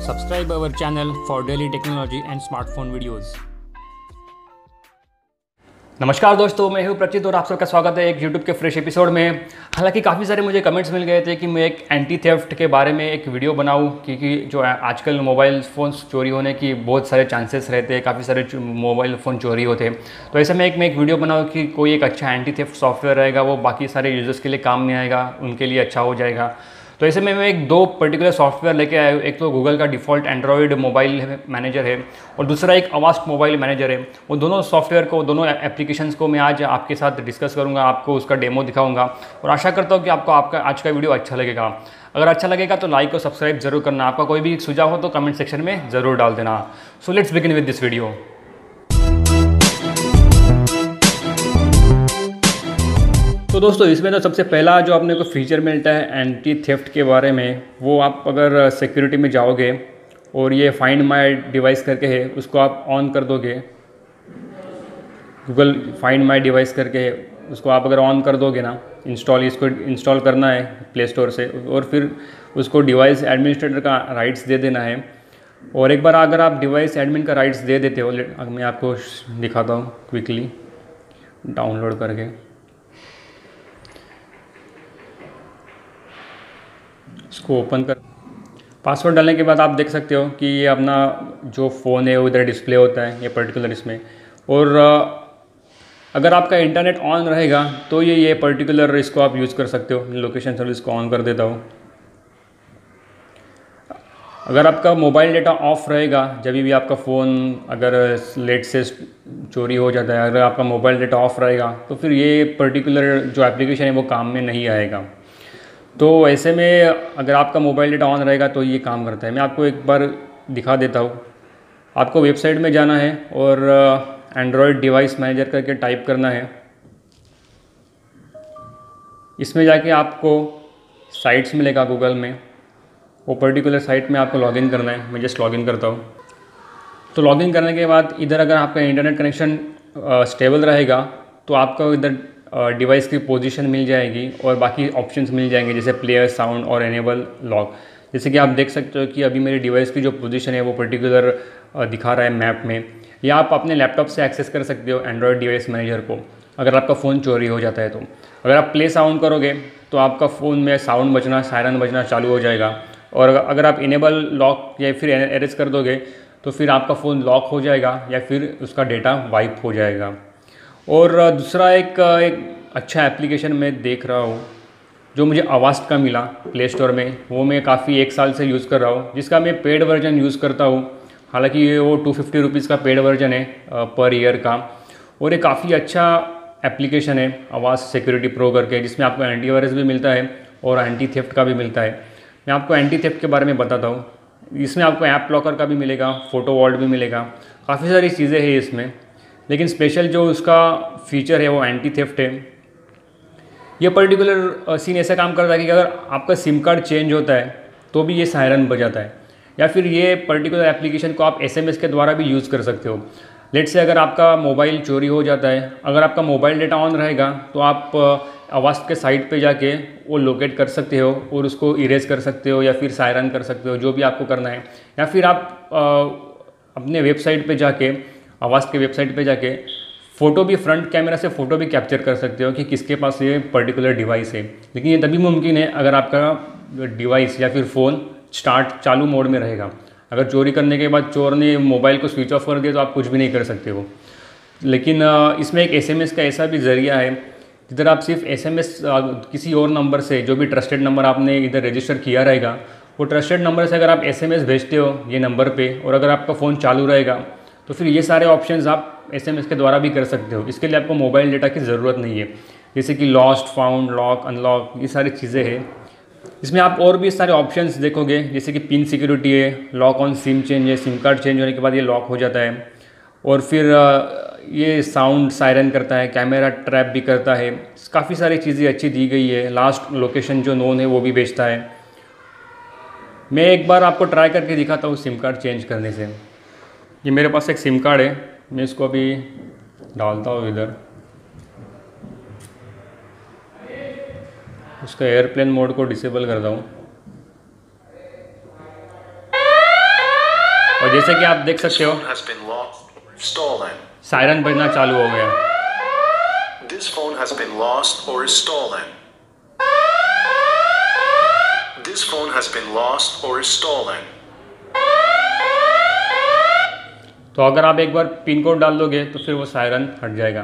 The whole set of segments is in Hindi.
Subscribe our channel for daily technology and smartphone videos. नमस्कार दोस्तों, मैं हूं प्रचित और आप सबका स्वागत है एक YouTube के फ्रेश एपिसोड में। हालांकि काफ़ी सारे मुझे कमेंट्स मिल गए थे कि मैं एक एंटी थेफ्ट के बारे में एक वीडियो बनाऊं, क्योंकि जो आजकल मोबाइल फ़ोन्स चोरी होने की बहुत सारे चांसेस रहते हैं, काफ़ी सारे मोबाइल फ़ोन चोरी होते हैं। तो ऐसे में मैं एक वीडियो बनाऊँ कि कोई एक अच्छा एंटी थेफ्ट सॉफ्टवेयर रहेगा, वो बाकी सारे यूज़र्स के लिए काम में आएगा, उनके लिए अच्छा हो जाएगा। तो ऐसे में मैं एक दो पर्टिकुलर सॉफ्टवेयर लेके आया हूँ। एक तो गूगल का डिफ़ॉल्ट एंड्रॉयड मोबाइल मैनेजर है और दूसरा एक अवास्ट मोबाइल मैनेजर है। वो दोनों सॉफ्टवेयर को, दोनों एप्लीकेशंस को मैं आज आपके साथ डिस्कस करूँगा, आपको उसका डेमो दिखाऊंगा और आशा करता हूँ कि आपको आज का वीडियो अच्छा लगेगा। अगर अच्छा लगेगा तो लाइक और सब्सक्राइब जरूर करना। आपका कोई भी सुझाव हो तो कमेंट सेक्शन में ज़रूर डाल देना। So let's begin with this video. तो दोस्तों, इसमें तो सबसे पहला जो आपने को फीचर मिलता है एंटी थेफ्ट के बारे में, वो आप अगर सिक्योरिटी में जाओगे और ये फाइंड माय डिवाइस करके है, उसको आप ऑन कर दोगे। गूगल फाइंड माय डिवाइस करके है, उसको आप अगर ऑन कर दोगे ना, इसको इंस्टॉल करना है प्ले स्टोर से और फिर उसको डिवाइस एडमिनिस्ट्रेटर का राइट्स दे देना है। और एक बार अगर आप डिवाइस एडमिन का राइट्स दे देते हो, मैं आपको दिखाता हूँ क्विकली डाउनलोड करके। इसको ओपन कर, पासवर्ड डालने के बाद आप देख सकते हो कि ये अपना जो फ़ोन है वो इधर डिस्प्ले होता है, ये पर्टिकुलर इसमें। और अगर आपका इंटरनेट ऑन रहेगा तो ये पर्टिकुलर इसको आप यूज़ कर सकते हो। लोकेशन सर्विस को ऑन कर देता हूँ। अगर आपका मोबाइल डेटा ऑफ रहेगा, जब भी आपका फ़ोन अगर लेट से चोरी हो जाता है, अगर आपका मोबाइल डेटा ऑफ रहेगा तो फिर ये पर्टिकुलर जो एप्लीकेशन है वो काम में नहीं आएगा। तो ऐसे में अगर आपका मोबाइल डेटा ऑन रहेगा तो ये काम करता है। मैं आपको एक बार दिखा देता हूँ। आपको वेबसाइट में जाना है और एंड्रॉयड डिवाइस मैनेजर करके टाइप करना है। इसमें जाके आपको साइट्स मिलेगा गूगल में, वो पर्टिकुलर साइट में आपको लॉगिन करना है। मैं जस्ट लॉगिन करता हूँ। तो लॉगिन करने के बाद इधर अगर आपका इंटरनेट कनेक्शन स्टेबल रहेगा तो आपको इधर डिवाइस की पोजीशन मिल जाएगी और बाकी ऑप्शंस मिल जाएंगे, जैसे प्लेयर साउंड और एनेबल लॉक। जैसे कि आप देख सकते हो कि अभी मेरी डिवाइस की जो पोजीशन है वो पर्टिकुलर दिखा रहा है मैप में। या आप अपने लैपटॉप से एक्सेस कर सकते हो एंड्रॉयड डिवाइस मैनेजर को, अगर आपका फ़ोन चोरी हो जाता है तो। अगर आप प्ले साउंड करोगे तो आपका फ़ोन में साउंड बजना, सायरन बजना चालू हो जाएगा। और अगर आप इनेबल लॉक या फिर एरेज कर दोगे तो फिर आपका फ़ोन लॉक हो जाएगा या फिर उसका डेटा वाइप हो जाएगा। और दूसरा एक अच्छा एप्लीकेशन मैं देख रहा हूँ जो मुझे अवास्ट का मिला प्ले स्टोर में, वो मैं काफ़ी 1 साल से यूज़ कर रहा हूँ, जिसका मैं पेड वर्जन यूज़ करता हूँ। हालांकि ये वो 250 रुपीज़ का पेड वर्जन है पर ईयर का। और ये काफ़ी अच्छा एप्लीकेशन है अवास्ट सिक्योरिटी प्रो करके, जिसमें आपको एंटीवायरस भी मिलता है और एंटी थेफ्ट का भी मिलता है। मैं आपको एंटी थेफ्ट के बारे में बताता हूँ। इसमें आपको ऐप ब्लॉकर का भी मिलेगा, फ़ोटो वॉल्ट भी मिलेगा, काफ़ी सारी चीज़ें हैं इसमें। लेकिन स्पेशल जो उसका फीचर है वो एंटी थेफ्ट है। ये पर्टिकुलर सीन ऐसा काम करता है कि अगर आपका सिम कार्ड चेंज होता है तो भी ये सायरन बजाता है। या फिर ये पर्टिकुलर एप्लीकेशन को आप एसएमएस के द्वारा भी यूज़ कर सकते हो। लेट से अगर आपका मोबाइल चोरी हो जाता है, अगर आपका मोबाइल डेटा ऑन रहेगा तो आप अवास्ट के साइट पे जाके वो लोकेट कर सकते हो और उसको इरेज कर सकते हो या फिर सायरन कर सकते हो, जो भी आपको करना है। या फिर आप अपने वेबसाइट पे जाके, अवास्ट के वेबसाइट पे जाके फ़ोटो भी, फ्रंट कैमरा से फ़ोटो भी कैप्चर कर सकते हो कि किसके पास ये पर्टिकुलर डिवाइस है। लेकिन ये तभी मुमकिन है अगर आपका डिवाइस या फिर फ़ोन चालू मोड में रहेगा। अगर चोरी करने के बाद चोर ने मोबाइल को स्विच ऑफ कर दिया तो आप कुछ भी नहीं कर सकते हो। लेकिन इसमें एक एसएमएस का ऐसा भी ज़रिया है जिधर आप सिर्फ एसएमएस किसी और नंबर से, जो भी ट्रस्टेड नंबर आपने इधर रजिस्टर किया रहेगा, वो ट्रस्टेड नंबर से अगर आप एसएमएस भेजते हो ये नंबर पे, और अगर आपका फ़ोन चालू रहेगा तो फिर ये सारे ऑप्शंस आप एसएमएस के द्वारा भी कर सकते हो। इसके लिए आपको मोबाइल डेटा की ज़रूरत नहीं है, जैसे कि लॉस्ट, फाउंड, लॉक, अनलॉक, ये सारी चीज़ें हैं। इसमें आप और भी सारे ऑप्शंस देखोगे, जैसे कि पिन सिक्योरिटी है, लॉक ऑन सिम चेंज है, सिम कार्ड चेंज होने के बाद ये लॉक हो जाता है। और फिर ये साउंड सायरन करता है, कैमरा ट्रैप भी करता है। काफ़ी सारी चीज़ें अच्छी दी गई है। लास्ट लोकेशन जो नोन है वो भी बेचता है। मैं एक बार आपको ट्राई करके दिखाता हूँ सिम कार्ड चेंज करने से। ये मेरे पास एक सिम कार्ड है, मैं इसको अभी डालता हूँ इधर, उसका एयरप्लेन मोड को डिसेबल करता हूँ। और जैसे कि आप देख सकते हो सायरन बजना चालू हो गया। This phone has been lost or is stolen. This phone has been lost or is stolen. तो अगर आप एक बार पिन कोड डाल दोगे तो फिर वो सायरन हट जाएगा।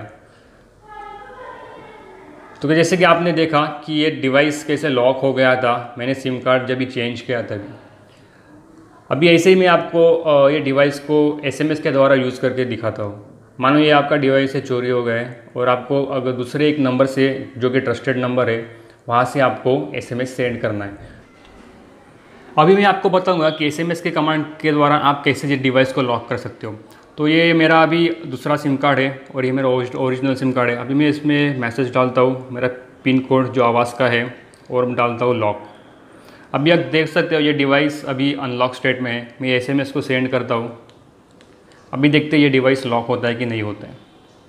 तो जैसे कि आपने देखा कि ये डिवाइस कैसे लॉक हो गया था, मैंने सिम कार्ड जब भी चेंज किया था। अभी ऐसे ही मैं आपको ये डिवाइस को SMS के द्वारा यूज़ करके दिखाता हूँ। मानो ये आपका डिवाइस से चोरी हो गया है और आपको अगर दूसरे एक नंबर से, जो कि ट्रस्टेड नंबर है, वहाँ से आपको SMS सेंड करना है। अभी मैं आपको बताऊंगा कि SMS के कमांड के द्वारा आप कैसे ये डिवाइस को लॉक कर सकते हो। तो ये मेरा अभी दूसरा सिम कार्ड है और ये मेरा ओरिजिनल सिम कार्ड है। अभी मैं इसमें मैसेज डालता हूँ, मेरा पिन कोड जो आवाज़ का है, और डालता हूँ लॉक। अभी आप देख सकते हो ये डिवाइस अभी अनलॉक स्टेट में है। मैं SMS को सेंड करता हूँ। अभी देखते हैं ये डिवाइस लॉक होता है कि नहीं होता है।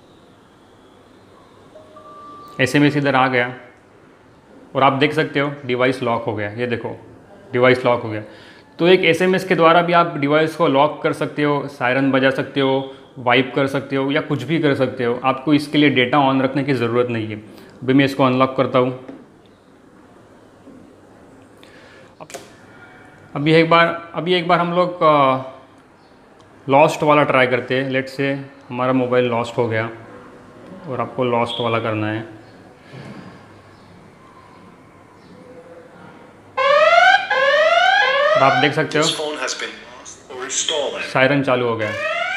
SMS इधर आ गया और आप देख सकते हो डिवाइस लॉक हो गया। ये देखो डिवाइस लॉक हो गया। तो एक SMS के द्वारा भी आप डिवाइस को लॉक कर सकते हो, सायरन बजा सकते हो, वाइप कर सकते हो या कुछ भी कर सकते हो। आपको इसके लिए डेटा ऑन रखने की ज़रूरत नहीं है। अभी मैं इसको अनलॉक करता हूँ। अभी एक बार हम लोग लॉस्ट वाला ट्राई करते हैं। लेट्स से हमारा मोबाइल लॉस्ट हो गया और आपको लॉस्ट वाला करना है। और आप देख सकते हो सायरन चालू हो गया।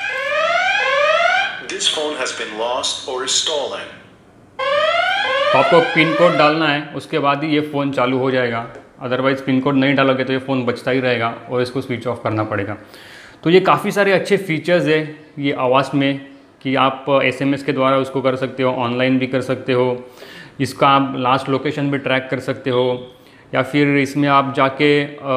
तो आपको पिन कोड डालना है, उसके बाद ही ये फ़ोन चालू हो जाएगा। अदरवाइज़ पिन कोड नहीं डालोगे तो ये फ़ोन बजता ही रहेगा और इसको स्विच ऑफ करना पड़ेगा। तो ये काफ़ी सारे अच्छे फीचर्स है ये आवाज़ में कि आप SMS के द्वारा उसको कर सकते हो, ऑनलाइन भी कर सकते हो। इसका आप लास्ट लोकेशन भी ट्रैक कर सकते हो, या फिर इसमें आप जाके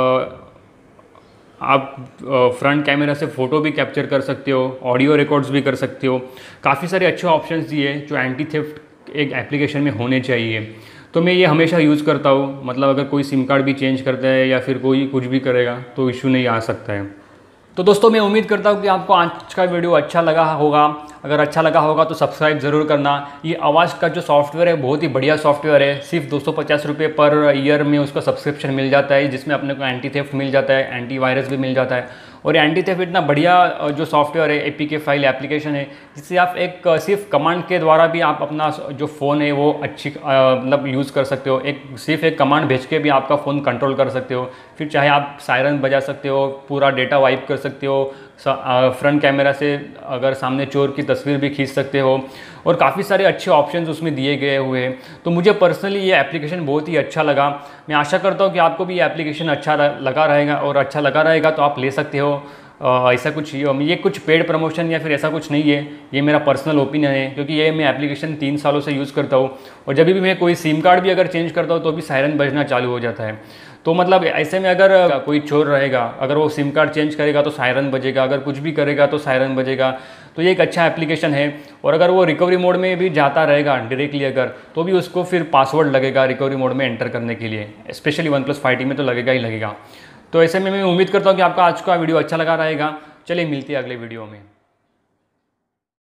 आप फ्रंट कैमरा से फ़ोटो भी कैप्चर कर सकते हो, ऑडियो रिकॉर्ड्स भी कर सकते हो। काफ़ी सारे अच्छे ऑप्शंस दिए जो एंटी थेफ्ट एक एप्लीकेशन में होने चाहिए। तो मैं ये हमेशा यूज़ करता हूँ। मतलब अगर कोई सिम कार्ड भी चेंज करता है या फिर कोई कुछ भी करेगा तो इशू नहीं आ सकता है। तो दोस्तों मैं उम्मीद करता हूँ कि आपको आज का वीडियो अच्छा लगा होगा। अगर अच्छा लगा होगा तो सब्सक्राइब ज़रूर करना। ये आवाज़ का जो सॉफ्टवेयर है बहुत ही बढ़िया सॉफ्टवेयर है। सिर्फ 250 रुपये पर ईयर में उसका सब्सक्रिप्शन मिल जाता है, जिसमें अपने को एंटी थेफ्ट मिल जाता है, एंटी वायरस भी मिल जाता है। और एंटी थेफ्ट इतना बढ़िया जो सॉफ्टवेयर है, APK फाइल एप्लीकेशन है, जिससे आप एक सिर्फ कमांड के द्वारा भी आप अपना जो फ़ोन है वो अच्छी मतलब यूज़ कर सकते हो। सिर्फ एक कमांड भेज के भी आपका फ़ोन कंट्रोल कर सकते हो। फिर चाहे आप सायरन बजा सकते हो, पूरा डेटा वाइप कर सकते हो, फ्रंट कैमरा से अगर सामने चोर की तस्वीर भी खींच सकते हो, और काफ़ी सारे अच्छे ऑप्शंस उसमें दिए गए हुए हैं। तो मुझे पर्सनली ये एप्लीकेशन बहुत ही अच्छा लगा। मैं आशा करता हूँ कि आपको भी ये एप्लीकेशन अच्छा लगा रहेगा, और अच्छा लगा रहेगा तो आप ले सकते हो। ऐसा कुछ ये कुछ पेड प्रमोशन या फिर ऐसा कुछ नहीं है, ये मेरा पर्सनल ओपिनियन है, क्योंकि ये मैं एप्लीकेशन 3 सालों से यूज़ करता हूँ। और जब भी मैं कोई सिम कार्ड भी अगर चेंज करता हूँ तो भी सायरन बजना चालू हो जाता है। तो मतलब ऐसे में अगर कोई चोर रहेगा, अगर वो सिम कार्ड चेंज करेगा तो सायरन बजेगा, अगर कुछ भी करेगा तो सायरन बजेगा। तो ये एक अच्छा एप्लीकेशन है। और अगर वो रिकवरी मोड में भी जाता रहेगा डायरेक्टली अगर, तो भी उसको फिर पासवर्ड लगेगा रिकवरी मोड में एंटर करने के लिए, स्पेशली OnePlus 5T में तो लगेगा ही लगेगा। तो ऐसे में मैं उम्मीद करता हूँ कि आपका आज का वीडियो अच्छा लगा रहेगा। चलिए मिलते हैं अगले वीडियो में।